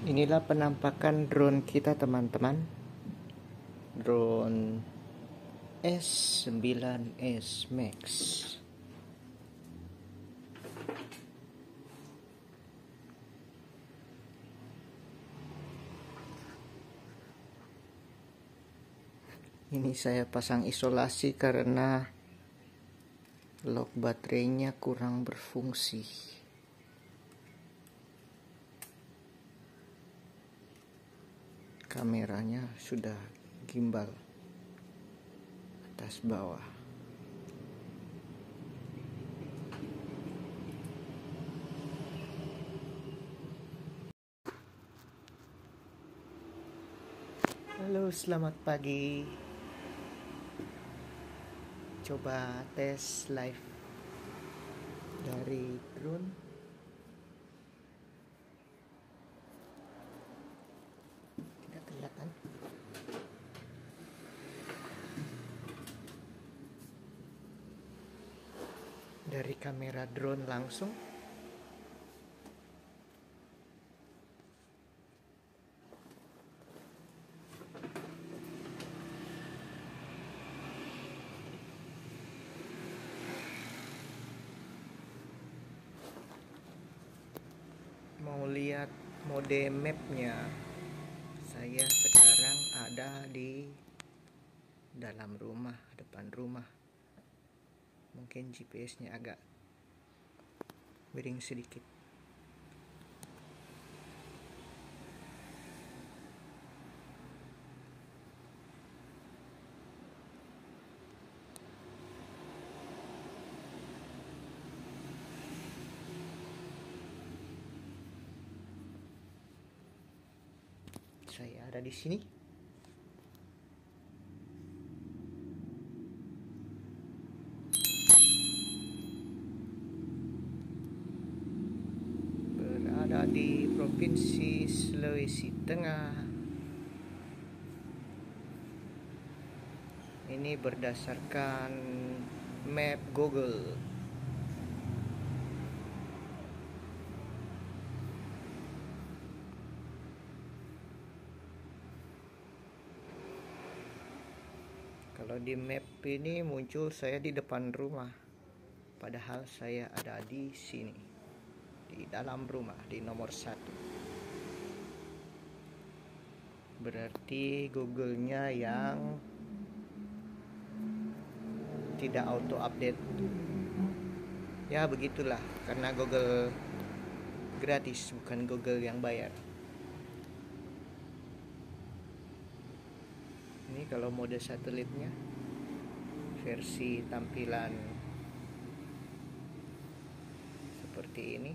Inilah penampakan drone kita, teman-teman. Drone S9S Max. Ini saya pasang isolasi karena lock baterainya kurang berfungsi. Kameranya sudah gimbal atas bawah. Halo, selamat pagi. Coba tes live dari drone. Tidak kelihatan. Dari kamera drone langsung. Mau lihat mode mapnya, saya sekarang ada di dalam rumah, depan rumah. Mungkin GPS-nya agak miring sedikit. Saya ada di sini. Berada di Provinsi Sulawesi Tengah. Ini berdasarkan map Google. Kalau di map ini muncul saya di depan rumah, padahal saya ada di sini, di dalam rumah, di nomor 1. Berarti Google-nya yang tidak auto update. Ya begitulah, karena Google gratis, bukan Google yang bayar. Ini kalau mode satelitnya, versi tampilan seperti ini.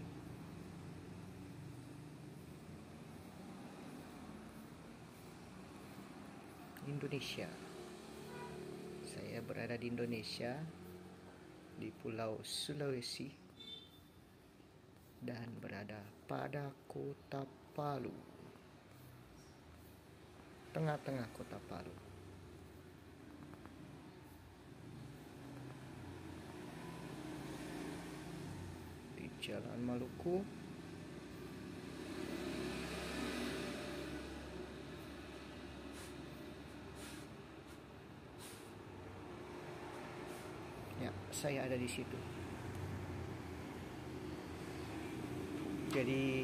Indonesia. Saya berada di Indonesia, di Pulau Sulawesi, dan berada pada Kota Palu, tengah-tengah Kota Palu. Di Jalan Maluku. Ya, saya ada di situ. Jadi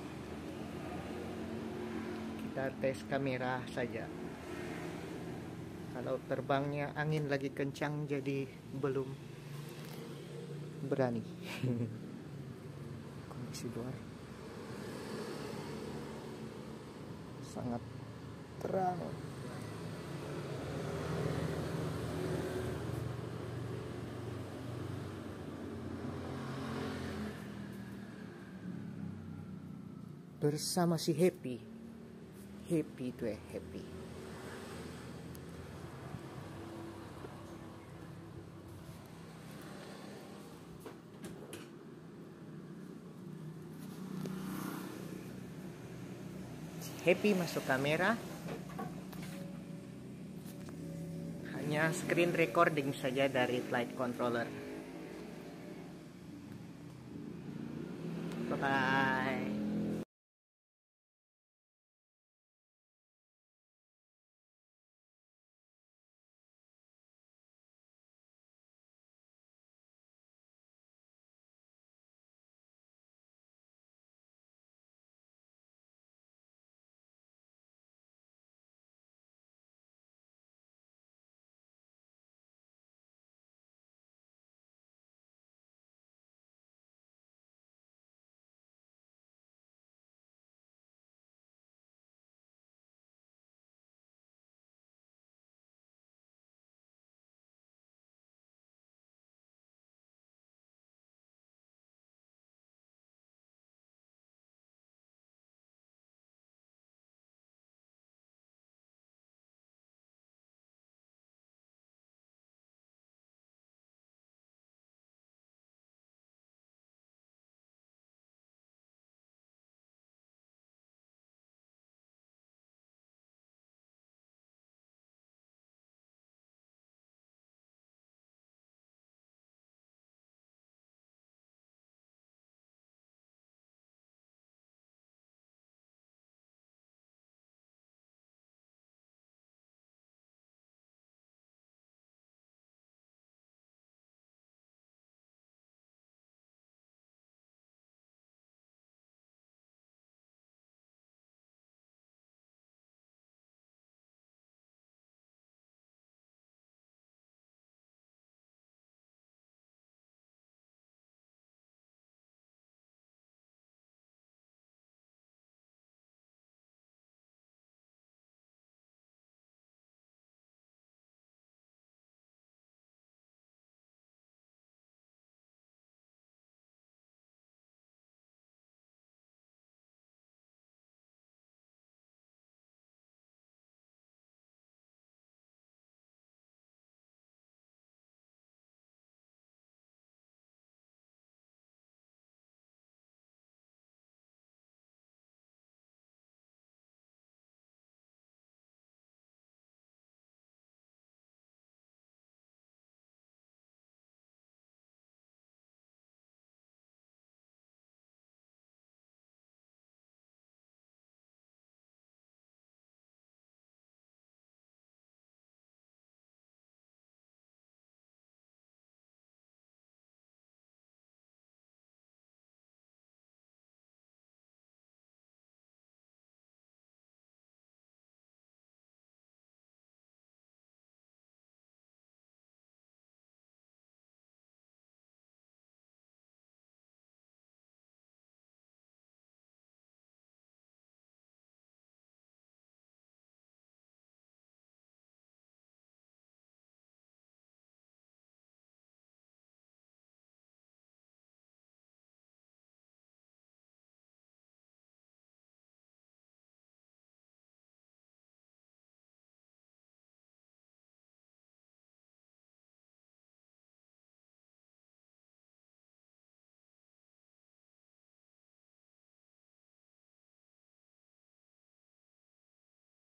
kita tes kamera saja. Kalau terbangnya angin lagi kencang, jadi belum berani. Kondisi luar sangat terang. Bersama si Happy itu happy. Happy masuk kamera. Hanya screen recording saja dari flight controller.